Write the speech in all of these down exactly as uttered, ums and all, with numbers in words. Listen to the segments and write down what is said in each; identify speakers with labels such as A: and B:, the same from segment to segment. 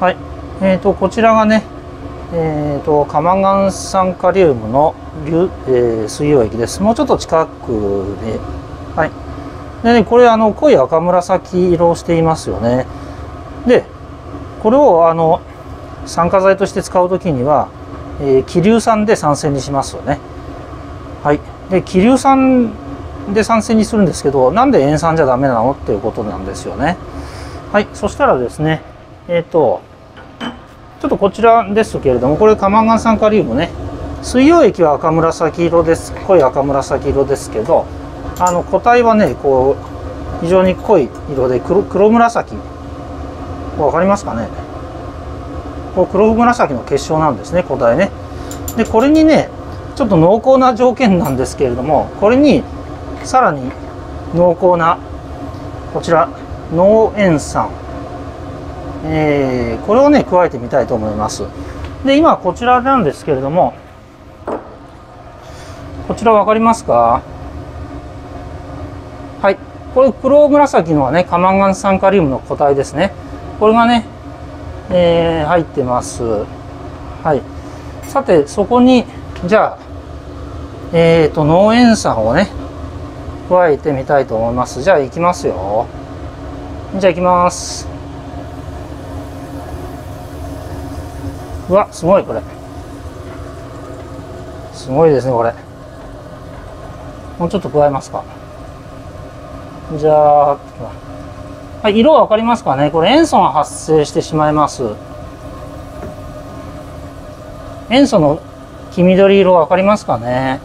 A: はい。えっと、こちらがね、えっと、カマンガン酸カリウムの流、えー水溶液です。もうちょっと近くで、はい。でね、これ、あの、濃い赤紫色をしていますよね。で、これを、あの、酸化剤として使うときには、えー、希硫酸で酸性にしますよね。はい。で、希硫酸で酸性にするんですけど、なんで塩酸じゃダメなのっていうことなんですよね。はい。そしたらですね、えっと、ちょっとこちらですけれども、これカマンガン酸カリウムね。水溶液は赤紫色です。濃い赤紫色ですけど、あの固体はね、こう非常に濃い色で 黒, 黒紫。わかりますかね。こう黒紫の結晶なんですね、固体ね。で、これにね、ちょっと濃厚な条件なんですけれども、これにさらに濃厚なこちら濃塩酸。えー、これをね加えてみたいと思います。で、今こちらなんですけれども、こちら分かりますか。はい、これ黒紫のはねカマンガン酸カリウムの固体ですね。これがね、えー、入ってます。はい。さてそこにじゃあえーと濃塩酸をね加えてみたいと思います。じゃあいきますよ。じゃあいきます。うわ、すごいこれ。すごいですねこれ。もうちょっと加えますか。じゃあ、はい、色は分かりますかね。これ塩素が発生してしまいます。塩素の黄緑色分かりますかね。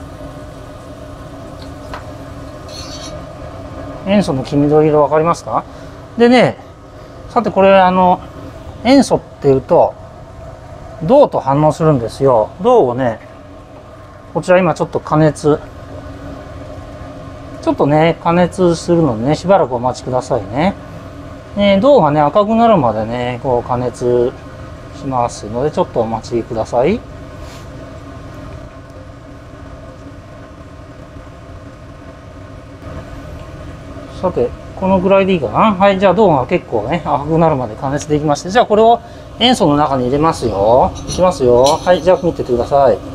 A: 塩素の黄緑色分かりますか。でね、さてこれあの塩素っていうと銅と反応するんですよ。銅をね、こちら今ちょっと加熱ちょっとね加熱するのでね、しばらくお待ちくださいね。えー、銅がね赤くなるまでねこう加熱しますので、ちょっとお待ちください。さてこのぐらいでいいかな。はい、じゃあ銅が結構ね赤くなるまで加熱できまして、じゃあこれを塩素の中に入れますよ。いきますよ。はい、じゃあ見ててください。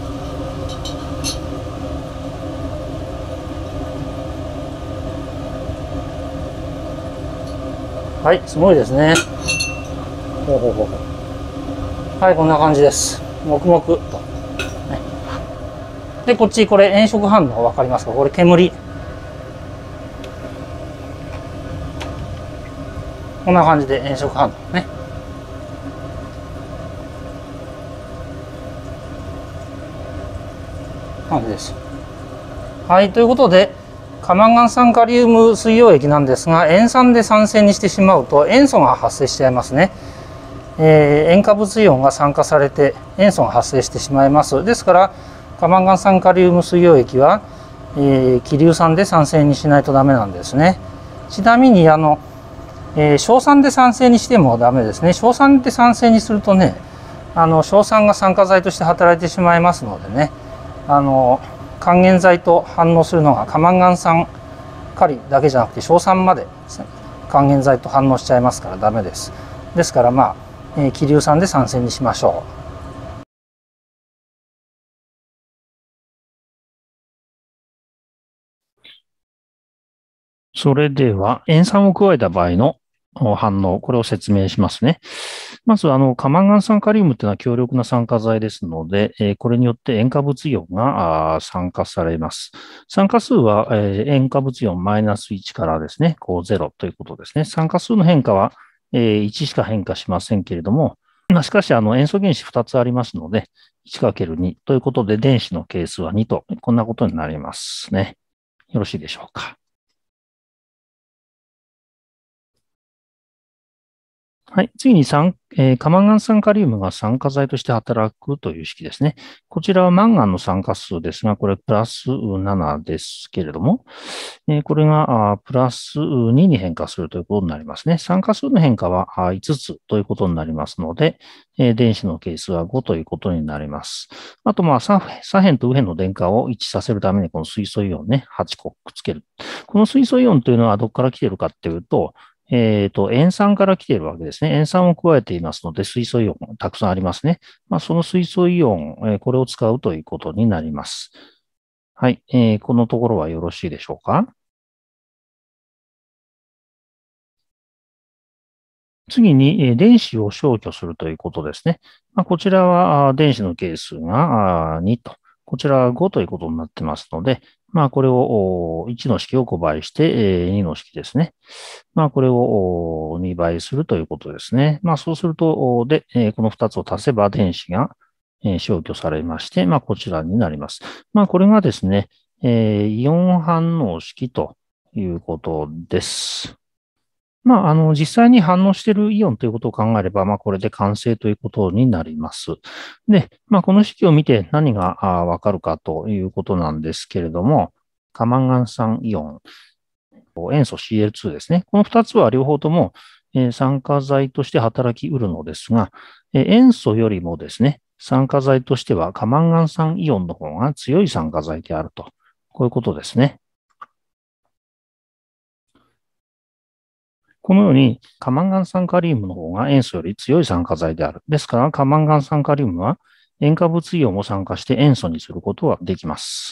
A: はい、すごいですね。ほうほうほうほう。はい、こんな感じです。黙々と、ね。で、こっちこれ炎色反応分かりますか。これ煙。こんな感じで炎色反応ね。感じです。はい、ということでカマンガン酸カリウム水溶液なんですが、塩酸で酸性にしてしまうと塩素が発生しちゃいますね。えー、塩化物イオンが酸化されて塩素が発生してしまいます。ですからカマンガン酸カリウム水溶液は、えー、希硫酸で酸性にしないとダメなんですね。ちなみにあの、えー、硝酸で酸性にしてもダメですね。硝酸で酸性にするとね、あの硝酸が酸化剤として働いてしまいますのでね、あの還元剤と反応するのがカマンガン酸カリだけじゃなくて硝酸まで還元剤と反応しちゃいますからダメです。ですからまあ、えー、希硫酸で酸性にしましょう。それでは塩酸を加えた場合の反応、これを説明しますね。まず、あの、カマンガン酸カリウムというのは強力な酸化剤ですので、えーこれによって塩化物イオンがあー酸化されます。酸化数は、えー塩化物イオンマイナスいちからですね、こうゼロということですね。酸化数の変化は、えーいちしか変化しませんけれども、まあしかし、あの、塩素原子ふたつありますので、いちかけるに ということで、電子の係数はにと、こんなことになりますね。よろしいでしょうか。はい。次に酸、えーカマンガン酸カリウムが酸化剤として働くという式ですね。こちらはマンガンの酸化数ですが、これプラスななですけれども、えーこれがあプラスにに変化するということになりますね。酸化数の変化はあいつつということになりますので、えー電子の係数はごということになります。あと、まあ、左左辺と右辺の電荷を一致させるために、この水素イオンね、はちこくっつける。この水素イオンというのはどこから来ているかっていうと、 えっと、塩酸から来ているわけですね。塩酸を加えていますので、水素イオンたくさんありますね。まあ、その水素イオン、えーこれを使うということになります。はい。えーこのところはよろしいでしょうか？次に、えー電子を消去するということですね。まあ、こちらは、あー電子の係数があーにと、こちらはごということになってますので、まあ、これをおいちの式をごばいして、えーにの式ですね。まあ、これをおにばいするということですね。まあ、そうすると、おで、えーこのふたつを足せば電子が、えー消去されまして、まあ、こちらになります。まあ、これがですね、えーイオン反応式ということです。まあ、あの、実際に反応しているイオンということを考えれば、まあ、これで完成ということになります。で、まあ、この式を見て何があわかるかということなんですけれども、過マンガン酸イオン、塩素 シーエルツー ですね。このふたつは両方とも、えー酸化剤として働き得るのですが、えー塩素よりもですね、酸化剤としては過マンガン酸イオンの方が強い酸化剤であると。こういうことですね。このように、過マンガン酸カリウムの方が塩素より強い酸化剤である。ですから、過マンガン酸カリウムは塩化物イオンを酸化して塩素にすることはできます。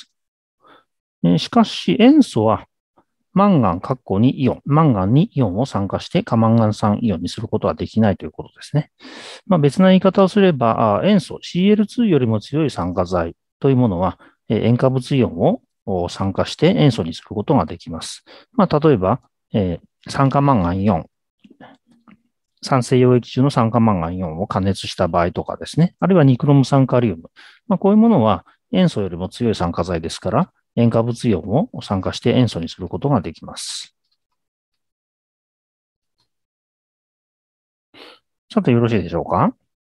A: しかし、塩素はマンガン、カッコにイオン、マンガンにイオンを酸化して過マンガン酸イオンにすることはできないということですね。まあ、別な言い方をすれば、塩素 シーエルツー よりも強い酸化剤というものは、塩化物イオンを酸化して塩素にすることができます。まあ、例えば、えー、酸化マンガンイオン、酸性溶液中の酸化マンガンイオンを加熱した場合とかですね。あるいはニクロム酸カリウム。まあ、こういうものは塩素よりも強い酸化剤ですから、塩化物イオンを酸化して塩素にすることができます。さてよろしいでしょうか？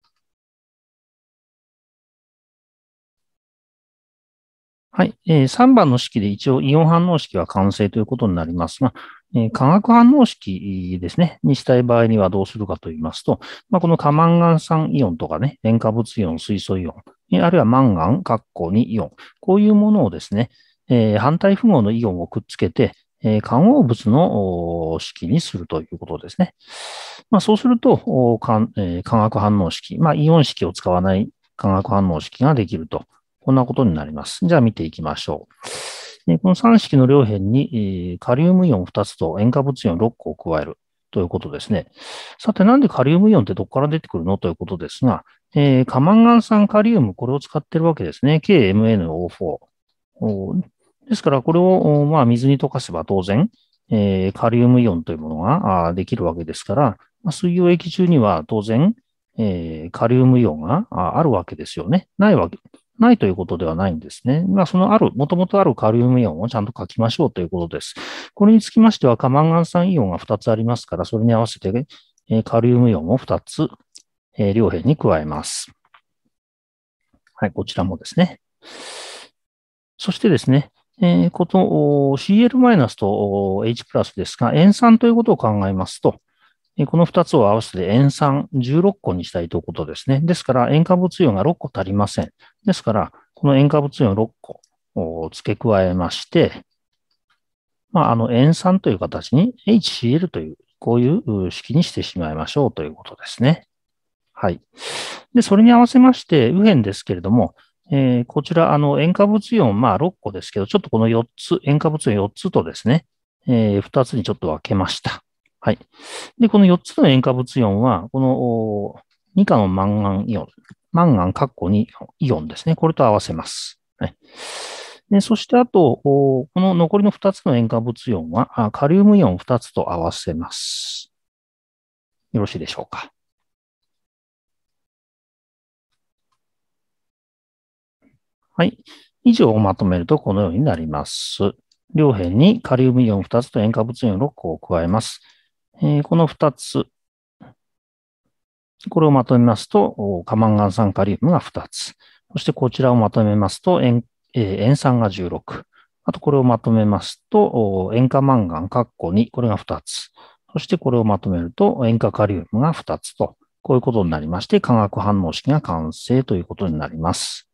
A: はい。えーさんばんの式で一応イオン反応式は完成ということになりますが、えー化学反応式ですね、にしたい場合にはどうするかと言いますと、まあ、この過マンガン酸イオンとかね、塩化物イオン、水素イオン、えーあるいはマンガン、カッコにイオン、こういうものをですね、えー反対符号のイオンをくっつけて、えー化合物のお式にするということですね。まあ、そうすると、おかんえー化学反応式、まあ、イオン式を使わない化学反応式ができると。こんなことになります。じゃあ見ていきましょう。このさん式の両辺にカリウムイオンふたつと塩化物イオンろっこを加えるということですね。さて、なんでカリウムイオンってどこから出てくるのということですが、えー、過マンガン酸カリウム、これを使ってるわけですね。ケーエムエヌオーフォー。ですから、これを、まあ、水に溶かせば当然、えー、カリウムイオンというものができるわけですから、まあ、水溶液中には当然、えー、カリウムイオンがあるわけですよね。ないわけ、ないということではないんですね。まあ、そのある、もともとあるカリウムイオンをちゃんと書きましょうということです。これにつきましては、過マンガン酸イオンがふたつありますから、それに合わせて、えー、カリウムイオンをふたつ、えー、両辺に加えます。はい、こちらもですね。そしてですね、えー、この シーエル と H プラスですが、塩酸ということを考えますと、このふたつを合わせて塩酸じゅうろっこにしたいということですね。ですから、塩化物イオンがろっこ足りません。ですから、この塩化物イオンろっこを付け加えまして、まあ、あの、塩酸という形に エイチシーエル という、こういう式にしてしまいましょうということですね。はい。で、それに合わせまして、右辺ですけれども、えー、こちら、あの、塩化物イオン、まあ、ろっこですけど、ちょっとこのよっつ、塩化物イオンよっつとですね、えー、ふたつにちょっと分けました。はい。で、このよっつの塩化物イオンは、このに価のマンガンイオン、マンガンカッコにイオンですね。これと合わせます。はい。で、そしてあと、この残りのふたつの塩化物イオンは、カリウムイオンふたつと合わせます。よろしいでしょうか。はい。以上をまとめるとこのようになります。両辺にカリウムイオンふたつと塩化物イオンろっこを加えます。えー、このふたつ、これをまとめますと、過マンガン酸カリウムがふたつ。そしてこちらをまとめますと、塩、えー、塩酸がじゅうろく。あとこれをまとめますと、塩化マンガンカッコに、これがふたつ。そしてこれをまとめると、塩化カリウムがふたつと、こういうことになりまして、化学反応式が完成ということになります。